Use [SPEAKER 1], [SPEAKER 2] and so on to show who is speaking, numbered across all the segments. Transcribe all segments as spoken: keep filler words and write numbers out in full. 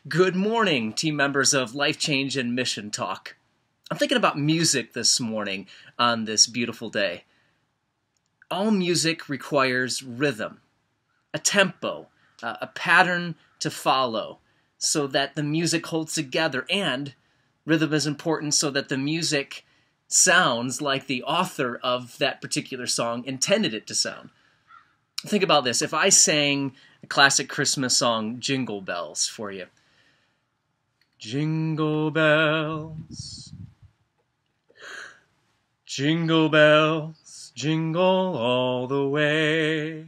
[SPEAKER 1] Good morning, team members of LifeChange and MissionTalk. I'm thinking about music this morning on this beautiful day. All music requires rhythm, a tempo, uh, a pattern to follow so that the music holds together, and rhythm is important so that the music sounds like the author of that particular song intended it to sound. Think about this. If I sang a classic Christmas song, Jingle Bells, for you. Jingle bells, jingle bells, jingle all the way.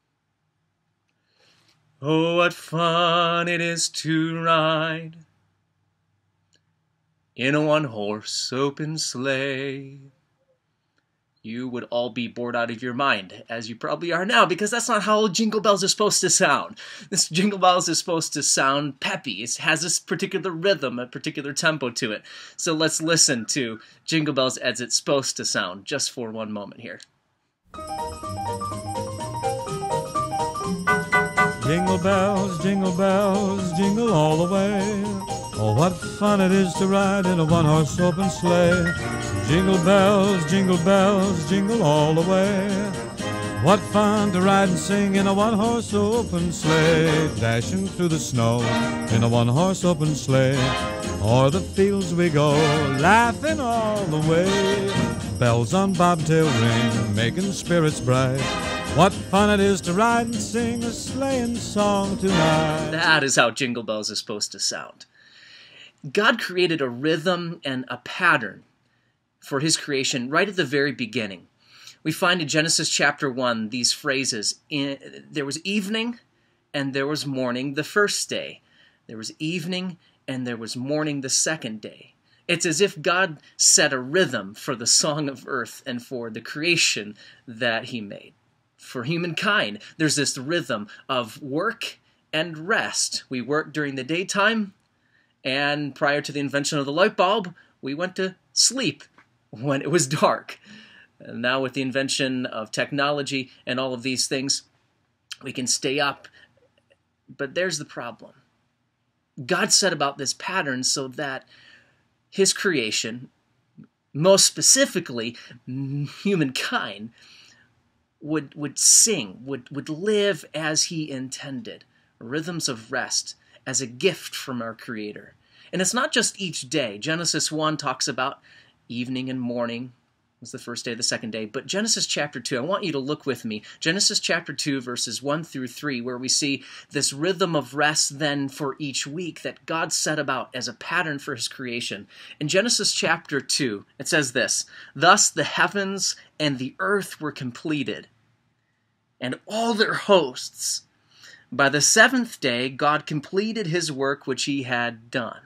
[SPEAKER 1] Oh, what fun it is to ride in a one-horse open sleigh. You would all be bored out of your mind, as you probably are now, because that's not how Jingle Bells are supposed to sound. This Jingle Bells is supposed to sound peppy. It has this particular rhythm, a particular tempo to it. So let's listen to Jingle Bells as it's supposed to sound, just for one moment here.
[SPEAKER 2] Jingle bells, jingle bells, jingle all the way. Oh, what fun it is to ride in a one-horse open sleigh. Jingle bells, jingle bells, jingle all the way. What fun to ride and sing in a one-horse open sleigh. Dashing through the snow in a one-horse open sleigh. O'er the fields we go, laughing all the way. Bells on bobtail ring, making spirits bright. What fun it is to ride and sing a sleighing song tonight.
[SPEAKER 1] That is how Jingle Bells is supposed to sound. God created a rhythm and a pattern for his creation right at the very beginning. We find in Genesis chapter one these phrases. In, there was evening and there was morning the first day. There was evening and there was morning the second day. It's as if God set a rhythm for the song of earth and for the creation that he made. For humankind, there's this rhythm of work and rest. We work during the daytime, and prior to the invention of the light bulb, we went to sleep when it was dark. And now with the invention of technology and all of these things, we can stay up. But there's the problem. God set about this pattern so that his creation, most specifically humankind, would, would sing, would, would live as he intended. Rhythms of rest as a gift from our Creator. And it's not just each day. Genesis one talks about evening and morning was the first day, the second day. But Genesis chapter two, I want you to look with me. Genesis chapter two, verses one through three, where we see this rhythm of rest then for each week that God set about as a pattern for his creation. In Genesis chapter two, it says this, "Thus the heavens and the earth were completed, and all their hosts. By the seventh day, God completed his work which he had done.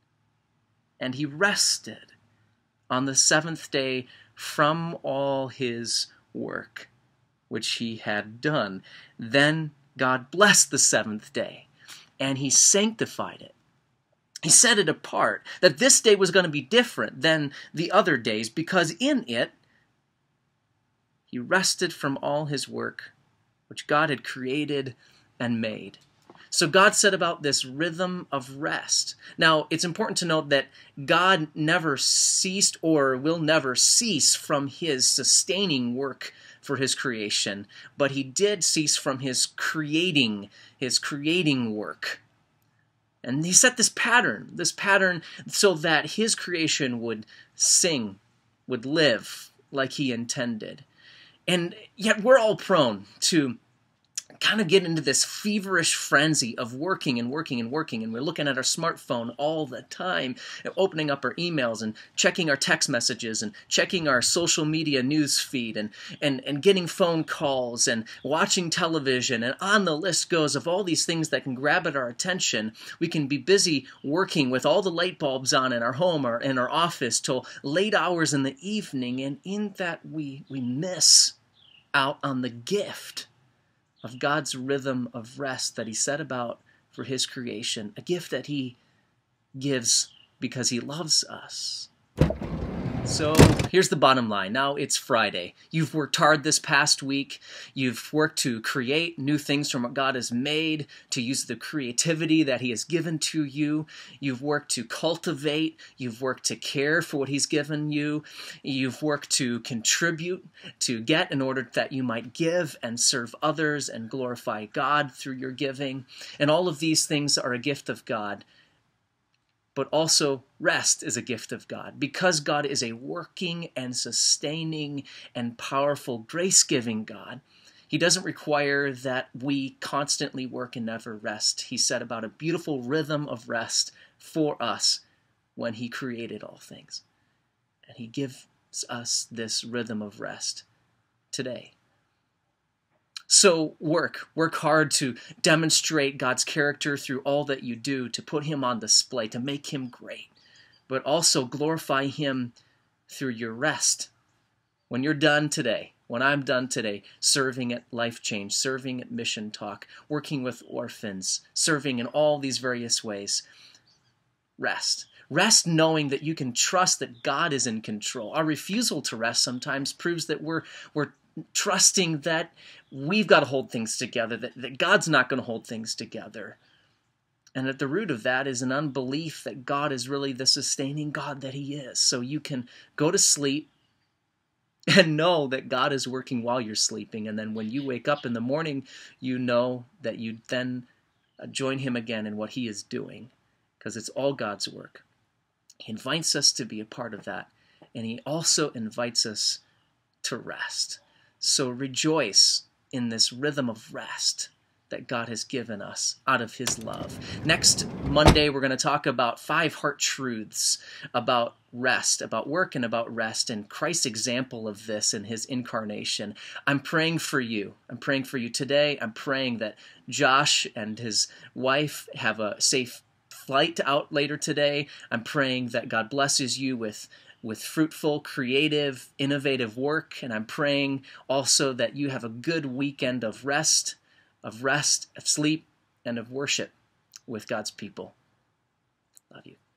[SPEAKER 1] And he rested on the seventh day from all his work which he had done. Then God blessed the seventh day, and he sanctified it. He set it apart, that this day was going to be different than the other days, because in it he rested from all his work which God had created and made." So God set about this rhythm of rest. Now, it's important to note that God never ceased or will never cease from his sustaining work for his creation, but he did cease from his creating, his creating work. And he set this pattern, this pattern so that his creation would sing, would live like he intended. And yet we're all prone to kind of get into this feverish frenzy of working and working and working, and we're looking at our smartphone all the time, and opening up our emails and checking our text messages and checking our social media news feed and, and, and getting phone calls and watching television, and on the list goes of all these things that can grab at our attention. We can be busy working with all the light bulbs on in our home or in our office till late hours in the evening, and in that we, we miss out on the gift of God's rhythm of rest that he set about for his creation, a gift that he gives because he loves us. So here's the bottom line. Now it's Friday. You've worked hard this past week. You've worked to create new things from what God has made, to use the creativity that He has given to you. You've worked to cultivate. You've worked to care for what He's given you. You've worked to contribute, to get in order that you might give and serve others and glorify God through your giving. And all of these things are a gift of God. But also rest is a gift of God. Because God is a working and sustaining and powerful grace-giving God, He doesn't require that we constantly work and never rest. He set about a beautiful rhythm of rest for us when He created all things. And He gives us this rhythm of rest today. So work, work hard to demonstrate God's character through all that you do, to put Him on display, to make Him great, but also glorify Him through your rest. When you're done today, when I'm done today, serving at LifeChange, serving at MissionTalk, working with orphans, serving in all these various ways, rest. Rest knowing that you can trust that God is in control. Our refusal to rest sometimes proves that we're we're trusting that we've got to hold things together, that, that God's not going to hold things together. And at the root of that is an unbelief that God is really the sustaining God that He is. So you can go to sleep and know that God is working while you're sleeping. And then when you wake up in the morning, you know that you then join Him again in what He is doing, because it's all God's work. He invites us to be a part of that. And He also invites us to rest. So rejoice in this rhythm of rest that God has given us out of His love. Next Monday, we're going to talk about five heart truths about rest, about work and about rest, and Christ's example of this in His incarnation. I'm praying for you. I'm praying for you today. I'm praying that Josh and his wife have a safe flight out later today. I'm praying that God blesses you with with fruitful, creative, innovative work. And I'm praying also that you have a good weekend of rest, of rest, of sleep, and of worship with God's people. Love you.